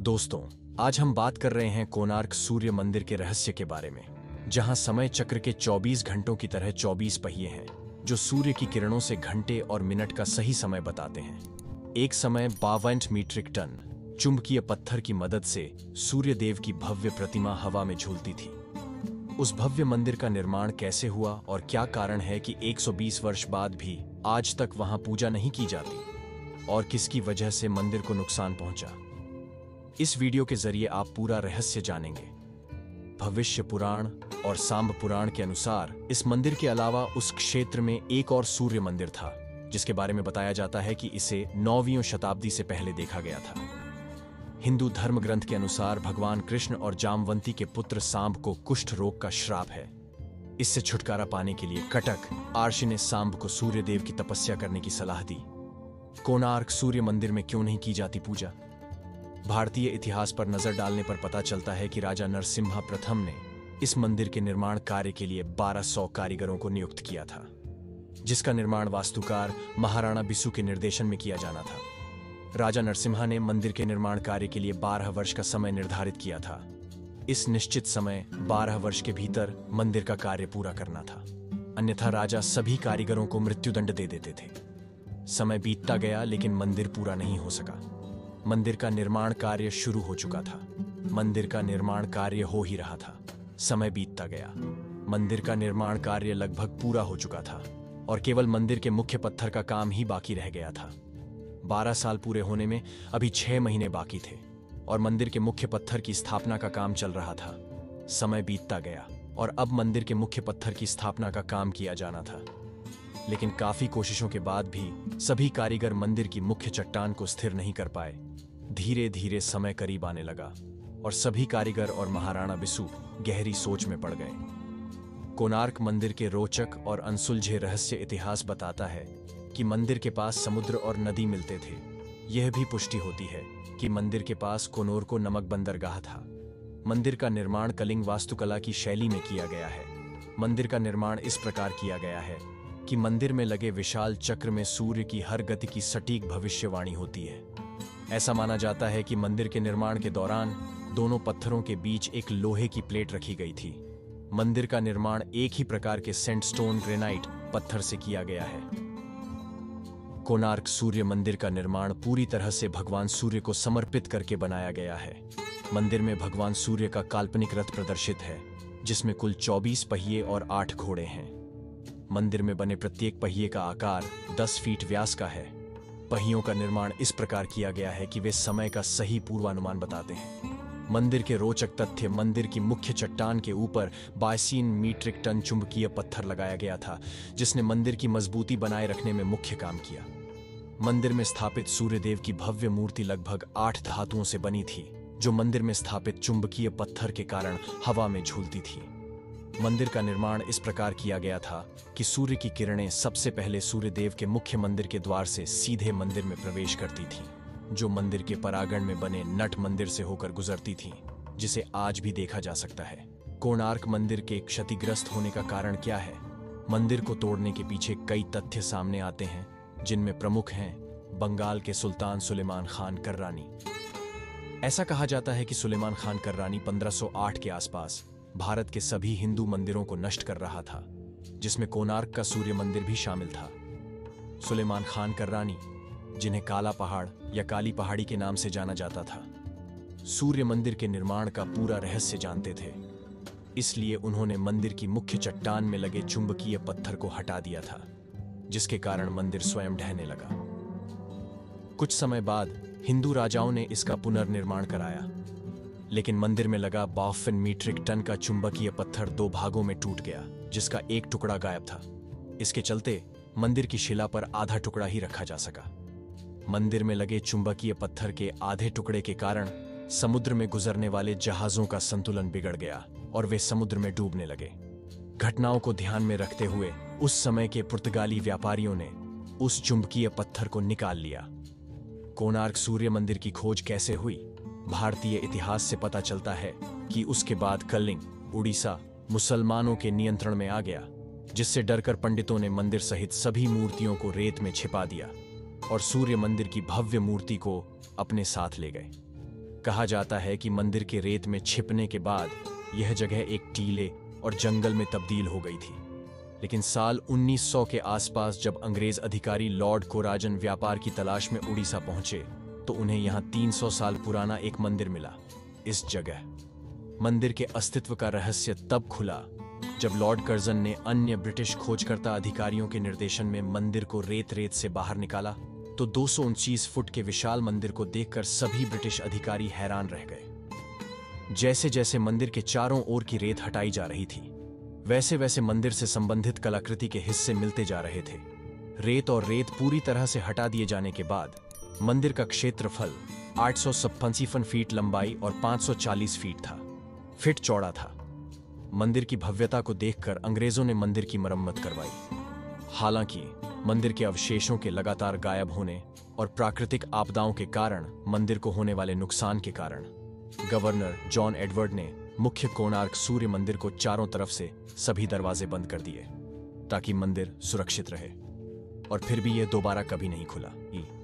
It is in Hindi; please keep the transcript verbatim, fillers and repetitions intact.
दोस्तों, आज हम बात कर रहे हैं कोणार्क सूर्य मंदिर के रहस्य के बारे में, जहां समय चक्र के चौबीस घंटों की तरह चौबीस पहिए हैं जो सूर्य की किरणों से घंटे और मिनट का सही समय बताते हैं। एक समय बावन मीट्रिक टन चुंबकीय पत्थर की मदद से सूर्य देव की भव्य प्रतिमा हवा में झूलती थी। उस भव्य मंदिर का निर्माण कैसे हुआ और क्या कारण है कि एक सौ बीस वर्ष बाद भी आज तक वहां पूजा नहीं की जाती, और किसकी वजह से मंदिर को नुकसान पहुंचा। इस वीडियो के जरिए आप पूरा रहस्य जानेंगे। भविष्य पुराण और सांब पुराण के अनुसार इस मंदिर के अलावा उस क्षेत्र में एक और सूर्य मंदिर था, जिसके बारे में बताया जाता है कि इसे नौवीं शताब्दी से पहले देखा गया था। हिंदू धर्म ग्रंथ के अनुसार भगवान कृष्ण और जामवंती के पुत्र सांब को कुष्ठ रोग का श्राप है। इससे छुटकारा पाने के लिए कटक आर्षि ने सांब को सूर्य देव की तपस्या करने की सलाह दी। कोणार्क सूर्य मंदिर में क्यों नहीं की जाती पूजा? भारतीय इतिहास पर नजर डालने पर पता चलता है कि राजा नरसिम्हा प्रथम ने इस मंदिर के निर्माण कार्य के लिए बारह सौ कारीगरों को नियुक्त किया था, जिसका निर्माण वास्तुकार महाराणा बिसु के निर्देशन में किया जाना था। राजा नरसिम्हा ने मंदिर के निर्माण कार्य के लिए बारह वर्ष का समय निर्धारित किया था। इस निश्चित समय बारह वर्ष के भीतर मंदिर का कार्य पूरा करना था, अन्यथा राजा सभी कारीगरों को मृत्युदंड दे देते थे। समय बीतता गया लेकिन मंदिर पूरा नहीं हो सका। मंदिर का निर्माण कार्य शुरू हो चुका था, मंदिर का निर्माण कार्य हो ही रहा था। समय बीतता गया, मंदिर का निर्माण कार्य लगभग पूरा हो चुका था और केवल मंदिर के मुख्य पत्थर का काम ही बाकी रह गया था। बारह साल पूरे होने में अभी छह महीने बाकी थे और मंदिर के मुख्य पत्थर की स्थापना का काम चल रहा था। समय बीतता गया और अब मंदिर के मुख्य पत्थर की स्थापना का काम किया जाना था, लेकिन काफी कोशिशों के बाद भी सभी कारीगर मंदिर की मुख्य चट्टान को स्थिर नहीं कर पाए। धीरे धीरे समय करीब आने लगा और सभी कारीगर और महाराणा बिसु गहरी सोच में पड़ गए। कोणार्क मंदिर के रोचक और अनसुलझे रहस्य इतिहास बताता है कि मंदिर के पास समुद्र और नदी मिलते थे। यह भी पुष्टि होती है कि मंदिर के पास कोनोरको नमक बंदरगाह था। मंदिर का निर्माण कलिंग वास्तुकला की शैली में किया गया है। मंदिर का निर्माण इस प्रकार किया गया है कि मंदिर में लगे विशाल चक्र में सूर्य की हर गति की सटीक भविष्यवाणी होती है। ऐसा माना जाता है कि मंदिर के निर्माण के दौरान दोनों पत्थरों के बीच एक लोहे की प्लेट रखी गई थी। मंदिर का निर्माण एक ही प्रकार के सैंडस्टोन ग्रेनाइट पत्थर से किया गया है। कोणार्क सूर्य मंदिर का निर्माण पूरी तरह से भगवान सूर्य को समर्पित करके बनाया गया है। मंदिर में भगवान सूर्य का काल्पनिक रथ प्रदर्शित है, जिसमें कुल चौबीस पहिए और आठ घोड़े हैं। मंदिर में बने प्रत्येक पहिए का आकार दस फीट व्यास का है। पहियों का निर्माण इस प्रकार किया गया है कि वे समय का सही पूर्वानुमान बताते हैं। मंदिर के रोचक तथ्य: मंदिर की मुख्य चट्टान के ऊपर बाईस मीट्रिक टन चुंबकीय पत्थर लगाया गया था, जिसने मंदिर की मजबूती बनाए रखने में मुख्य काम किया। मंदिर में स्थापित सूर्यदेव की भव्य मूर्ति लगभग आठ धातुओं से बनी थी, जो मंदिर में स्थापित चुंबकीय पत्थर के कारण हवा में झूलती थी। मंदिर का निर्माण इस प्रकार किया गया था कि सूर्य की किरणें सबसे पहले सूर्यदेव के मुख्य मंदिर के द्वार से सीधे मंदिर में प्रवेश करती थीं, जो मंदिर के परागण में बने नट मंदिर से होकर गुजरती थीं, जिसे आज भी देखा जा सकता है। कोणार्क मंदिर के क्षतिग्रस्त होने का कारण क्या है? मंदिर को तोड़ने के पीछे कई तथ्य सामने आते हैं, जिनमें प्रमुख हैं बंगाल के सुल्तान सुलेमान खान कर्रानी। ऐसा कहा जाता है कि सुलेमान खान कर्रानी पंद्रह सौ आठ के आसपास भारत के सभी हिंदू मंदिरों को नष्ट कर रहा था, जिसमें कोणार्क का सूर्य मंदिर भी शामिल था। सुलेमान खान कर्रानी, जिन्हें काला पहाड़ या काली पहाड़ी के नाम से जाना जाता था, सूर्य मंदिर के निर्माण का पूरा रहस्य जानते थे। इसलिए उन्होंने मंदिर की मुख्य चट्टान में लगे चुंबकीय पत्थर को हटा दिया था, जिसके कारण मंदिर स्वयं ढहने लगा। कुछ समय बाद हिंदू राजाओं ने इसका पुनर्निर्माण कराया, लेकिन मंदिर में लगा बावन मीट्रिक टन का चुंबकीय पत्थर दो भागों में टूट गया, जिसका एक टुकड़ा गायब था। इसके चलते मंदिर की शिला पर आधा टुकड़ा ही रखा जा सका। मंदिर में लगे चुंबकीय पत्थर के आधे टुकड़े के कारण समुद्र में गुजरने वाले जहाजों का संतुलन बिगड़ गया और वे समुद्र में डूबने लगे। घटनाओं को ध्यान में रखते हुए उस समय के पुर्तगाली व्यापारियों ने उस चुंबकीय पत्थर को निकाल लिया। कोणार्क सूर्य मंदिर की खोज कैसे हुई? भारतीय इतिहास से पता चलता है कि उसके बाद कलिंग, उड़ीसा मुसलमानों के नियंत्रण में आ गया, जिससे डरकर पंडितों ने मंदिर सहित सभी मूर्तियों को रेत में छिपा दिया और सूर्य मंदिर की भव्य मूर्ति को अपने साथ ले गए। कहा जाता है कि मंदिर के रेत में छिपने के बाद यह जगह एक टीले और जंगल में तब्दील हो गई थी। लेकिन साल उन्नीस सौ के आसपास जब अंग्रेज अधिकारी लॉर्ड कोराजन व्यापार की तलाश में उड़ीसा पहुंचे तो उन्हें यहां तीन सौ साल पुराना एक मंदिर मिला। इस जगह मंदिर के अस्तित्व का रहस्य तब खुला जब लॉर्ड कर्जन ने अन्य ब्रिटिश खोजकर्ता अधिकारियों के निर्देशन में मंदिर को रेत रेत से बाहर निकाला तो दो सौ उनचास फुट के विशाल मंदिर को देखकर सभी ब्रिटिश अधिकारी हैरान रह गए। जैसे जैसे मंदिर के चारों ओर की रेत हटाई जा रही थी वैसे वैसे मंदिर से संबंधित कलाकृति के हिस्से मिलते जा रहे थे। रेत और रेत पूरी तरह से हटा दिए जाने के बाद मंदिर का क्षेत्रफल आठ सौ पचपन फीट लंबाई और पाँच सौ चालीस फीट था फीट चौड़ा था। मंदिर की भव्यता को देखकर अंग्रेजों ने मंदिर की मरम्मत करवाई। हालांकि मंदिर के अवशेषों के लगातार गायब होने और प्राकृतिक आपदाओं के कारण मंदिर को होने वाले नुकसान के कारण गवर्नर जॉन एडवर्ड ने मुख्य कोणार्क सूर्य मंदिर को चारों तरफ से सभी दरवाजे बंद कर दिए ताकि मंदिर सुरक्षित रहे। और फिर भी यह दोबारा कभी नहीं खुला।